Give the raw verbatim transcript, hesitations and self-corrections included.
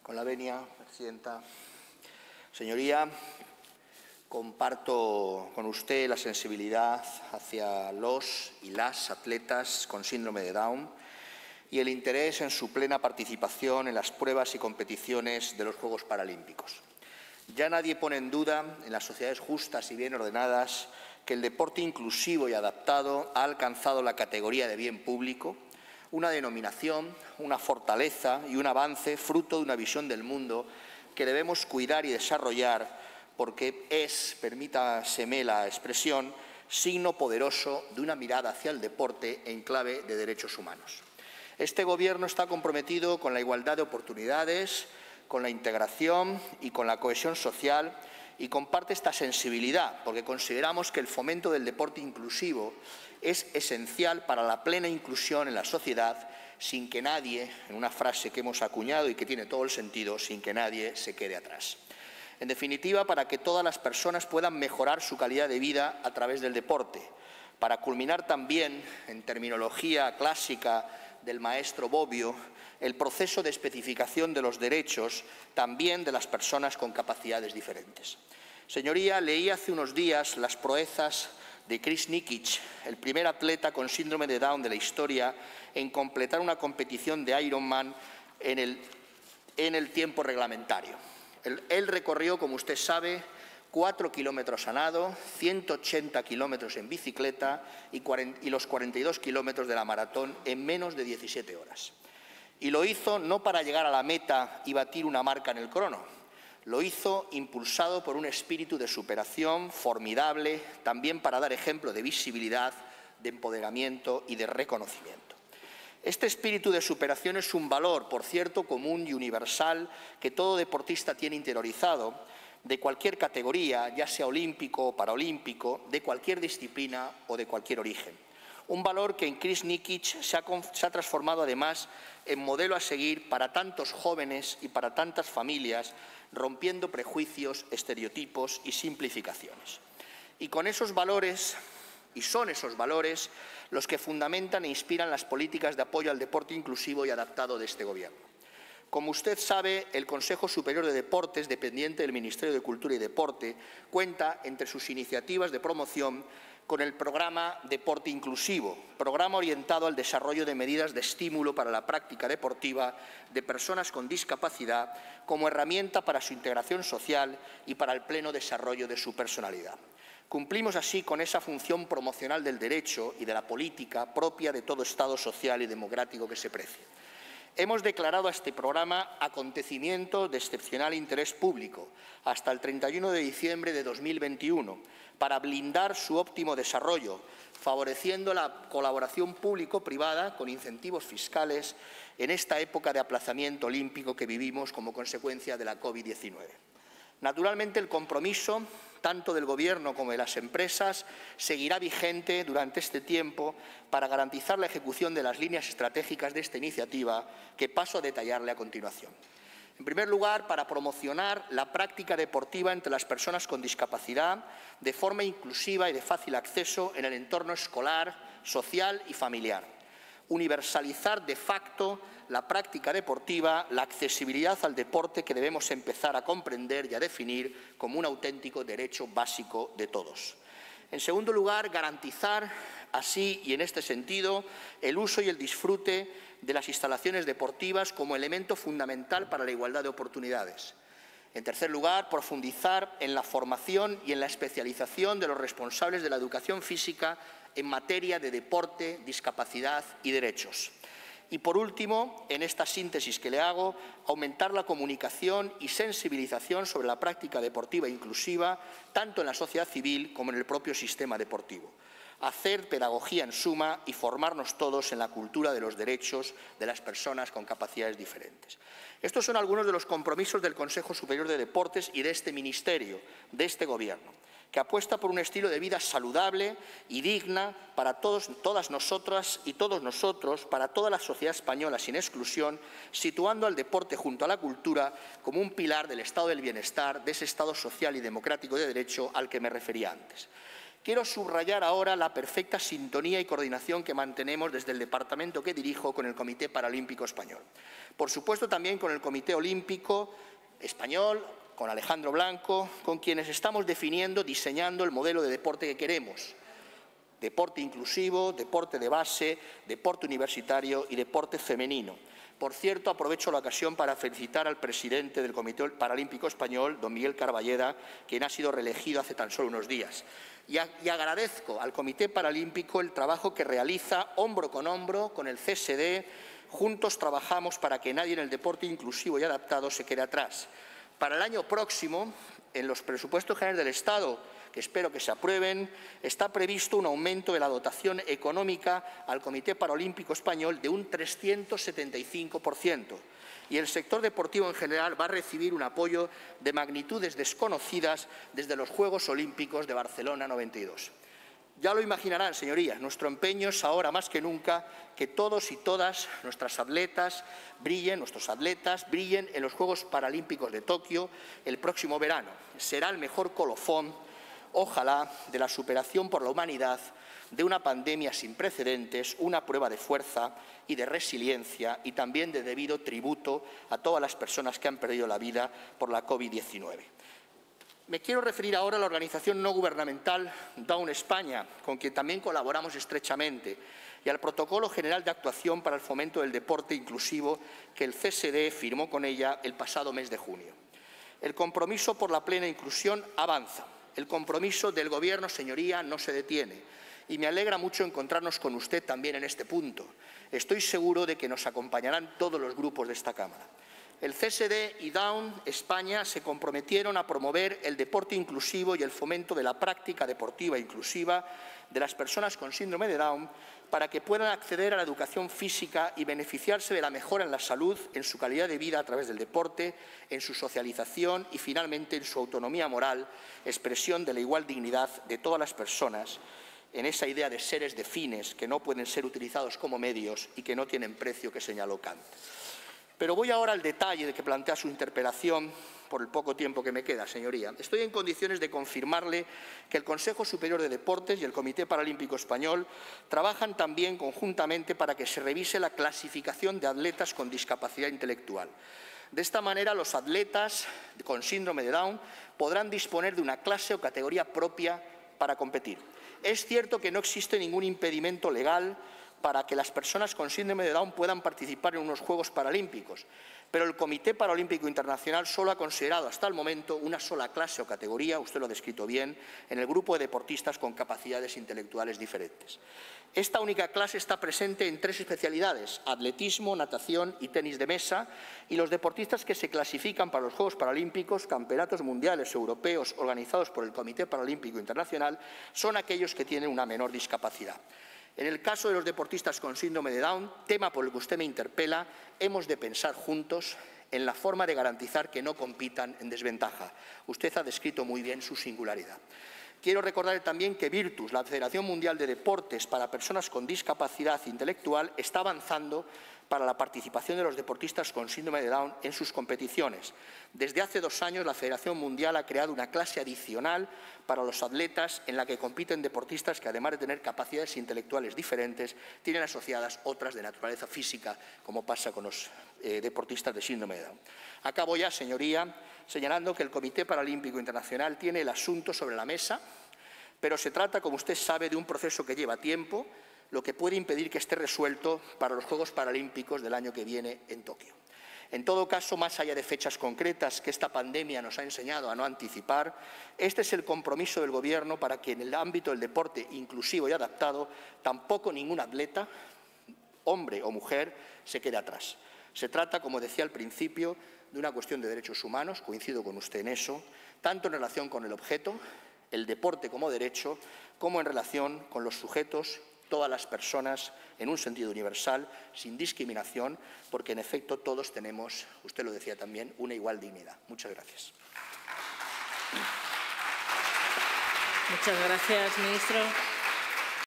Con la venia, presidenta. Señoría, comparto con usted la sensibilidad hacia los y las atletas con síndrome de Down y el interés en su plena participación en las pruebas y competiciones de los Juegos Paralímpicos. Ya nadie pone en duda, en las sociedades justas y bien ordenadas, que el deporte inclusivo y adaptado ha alcanzado la categoría de bien público, una denominación, una fortaleza y un avance fruto de una visión del mundo que debemos cuidar y desarrollar porque es, permítaseme la expresión, signo poderoso de una mirada hacia el deporte en clave de derechos humanos. Este Gobierno está comprometido con la igualdad de oportunidades, con la integración y con la cohesión social y comparte esta sensibilidad porque consideramos que el fomento del deporte inclusivo es esencial para la plena inclusión en la sociedad sin que nadie, en una frase que hemos acuñado y que tiene todo el sentido, sin que nadie se quede atrás. En definitiva, para que todas las personas puedan mejorar su calidad de vida a través del deporte, para culminar también, en terminología clásica del maestro Bobbio, el proceso de especificación de los derechos también de las personas con capacidades diferentes. Señoría, leí hace unos días las proezas de Chris Nikic, el primer atleta con síndrome de Down de la historia en completar una competición de Ironman en el, en el tiempo reglamentario. Él, él recorrió, como usted sabe, cuatro kilómetros a nado, ciento ochenta kilómetros en bicicleta y, cuarenta, y los cuarenta y dos kilómetros de la maratón en menos de diecisiete horas. Y lo hizo no para llegar a la meta y batir una marca en el crono. Lo hizo impulsado por un espíritu de superación formidable, también para dar ejemplo de visibilidad, de empoderamiento y de reconocimiento. Este espíritu de superación es un valor, por cierto, común y universal que todo deportista tiene interiorizado, de cualquier categoría, ya sea olímpico o paraolímpico, de cualquier disciplina o de cualquier origen. Un valor que en Chris Nikic se ha, se ha transformado además en modelo a seguir para tantos jóvenes y para tantas familias, rompiendo prejuicios, estereotipos y simplificaciones. Y con esos valores, y son esos valores, los que fundamentan e inspiran las políticas de apoyo al deporte inclusivo y adaptado de este Gobierno. Como usted sabe, el Consejo Superior de Deportes, dependiente del Ministerio de Cultura y Deporte, cuenta entre sus iniciativas de promoción con el programa Deporte Inclusivo, programa orientado al desarrollo de medidas de estímulo para la práctica deportiva de personas con discapacidad como herramienta para su integración social y para el pleno desarrollo de su personalidad. Cumplimos así con esa función promocional del derecho y de la política propia de todo Estado social y democrático que se precie. Hemos declarado a este programa acontecimiento de excepcional interés público hasta el treinta y uno de diciembre de dos mil veintiuno para blindar su óptimo desarrollo, favoreciendo la colaboración público-privada con incentivos fiscales en esta época de aplazamiento olímpico que vivimos como consecuencia de la COVID diecinueve. Naturalmente, el compromiso, tanto del Gobierno como de las empresas, seguirá vigente durante este tiempo para garantizar la ejecución de las líneas estratégicas de esta iniciativa que paso a detallarle a continuación. En primer lugar, para promocionar la práctica deportiva entre las personas con discapacidad de forma inclusiva y de fácil acceso en el entorno escolar, social y familiar. Universalizar de facto la práctica deportiva, la accesibilidad al deporte que debemos empezar a comprender y a definir como un auténtico derecho básico de todos. En segundo lugar, garantizar así y en este sentido el uso y el disfrute de las instalaciones deportivas como elemento fundamental para la igualdad de oportunidades. En tercer lugar, profundizar en la formación y en la especialización de los responsables de la educación física en materia de deporte, discapacidad y derechos. Y, por último, en esta síntesis que le hago, aumentar la comunicación y sensibilización sobre la práctica deportiva inclusiva, tanto en la sociedad civil como en el propio sistema deportivo. Hacer pedagogía en suma y formarnos todos en la cultura de los derechos de las personas con capacidades diferentes. Estos son algunos de los compromisos del Consejo Superior de Deportes y de este Ministerio, de este Gobierno, que apuesta por un estilo de vida saludable y digna para todos, todas nosotras y todos nosotros, para toda la sociedad española sin exclusión, situando al deporte junto a la cultura como un pilar del estado del bienestar, de ese Estado social y democrático de derecho al que me refería antes. Quiero subrayar ahora la perfecta sintonía y coordinación que mantenemos desde el departamento que dirijo con el Comité Paralímpico Español. Por supuesto, también con el Comité Olímpico Español, con Alejandro Blanco, con quienes estamos definiendo, diseñando el modelo de deporte que queremos. Deporte inclusivo, deporte de base, deporte universitario y deporte femenino. Por cierto, aprovecho la ocasión para felicitar al presidente del Comité Paralímpico Español, don Miguel Carballeda, quien ha sido reelegido hace tan solo unos días. Y, a, y agradezco al Comité Paralímpico el trabajo que realiza hombro con hombro con el C S D. Juntos trabajamos para que nadie en el deporte inclusivo y adaptado se quede atrás. Para el año próximo, en los presupuestos generales del Estado, que espero que se aprueben, está previsto un aumento de la dotación económica al Comité Paralímpico Español de un trescientos setenta y cinco por ciento. Y el sector deportivo en general va a recibir un apoyo de magnitudes desconocidas desde los Juegos Olímpicos de Barcelona noventa y dos. Ya lo imaginarán, señorías, nuestro empeño es ahora más que nunca que todos y todas nuestras atletas brillen, nuestros atletas brillen en los Juegos Paralímpicos de Tokio el próximo verano. Será el mejor colofón, ojalá, de la superación por la humanidad de una pandemia sin precedentes, una prueba de fuerza y de resiliencia y también de debido tributo a todas las personas que han perdido la vida por la COVID diecinueve. Me quiero referir ahora a la organización no gubernamental Down España, con quien también colaboramos estrechamente, y al Protocolo General de Actuación para el Fomento del Deporte Inclusivo que el C S D firmó con ella el pasado mes de junio. El compromiso por la plena inclusión avanza. El compromiso del Gobierno, señoría, no se detiene. Y me alegra mucho encontrarnos con usted también en este punto. Estoy seguro de que nos acompañarán todos los grupos de esta Cámara. El C S D y Down España se comprometieron a promover el deporte inclusivo y el fomento de la práctica deportiva inclusiva de las personas con síndrome de Down para que puedan acceder a la educación física y beneficiarse de la mejora en la salud, en su calidad de vida a través del deporte, en su socialización y, finalmente, en su autonomía moral, expresión de la igual dignidad de todas las personas, en esa idea de seres de fines que no pueden ser utilizados como medios y que no tienen precio que señaló Kant. Pero voy ahora al detalle de que plantea su interpelación, por el poco tiempo que me queda, señoría. Estoy en condiciones de confirmarle que el Consejo Superior de Deportes y el Comité Paralímpico Español trabajan también conjuntamente para que se revise la clasificación de atletas con discapacidad intelectual. De esta manera, los atletas con síndrome de Down podrán disponer de una clase o categoría propia para competir. Es cierto que no existe ningún impedimento legal para que las personas con síndrome de Down puedan participar en unos Juegos Paralímpicos, pero el Comité Paralímpico Internacional solo ha considerado hasta el momento una sola clase o categoría, usted lo ha descrito bien, en el grupo de deportistas con capacidades intelectuales diferentes. Esta única clase está presente en tres especialidades: atletismo, natación y tenis de mesa, y los deportistas que se clasifican para los Juegos Paralímpicos, campeonatos mundiales europeos organizados por el Comité Paralímpico Internacional, son aquellos que tienen una menor discapacidad. En el caso de los deportistas con síndrome de Down, tema por el que usted me interpela, hemos de pensar juntos en la forma de garantizar que no compitan en desventaja. Usted ha descrito muy bien su singularidad. Quiero recordarle también que Virtus, la Federación Mundial de Deportes para Personas con Discapacidad Intelectual, está avanzando para la participación de los deportistas con síndrome de Down en sus competiciones. Desde hace dos años, la Federación Mundial ha creado una clase adicional para los atletas en la que compiten deportistas que, además de tener capacidades intelectuales diferentes, tienen asociadas otras de naturaleza física, como pasa con los eh, deportistas de síndrome de Down. Acabo ya, señoría, señalando que el Comité Paralímpico Internacional tiene el asunto sobre la mesa, pero se trata, como usted sabe, de un proceso que lleva tiempo, lo que puede impedir que esté resuelto para los Juegos Paralímpicos del año que viene en Tokio. En todo caso, más allá de fechas concretas que esta pandemia nos ha enseñado a no anticipar, este es el compromiso del Gobierno para que en el ámbito del deporte inclusivo y adaptado tampoco ningún atleta, hombre o mujer, se quede atrás. Se trata, como decía al principio, de una cuestión de derechos humanos, coincido con usted en eso, tanto en relación con el objeto, el deporte como derecho, como en relación con los sujetos, todas las personas, en un sentido universal, sin discriminación, porque en efecto todos tenemos, usted lo decía también, una igual dignidad. Muchas gracias. Muchas gracias, ministro.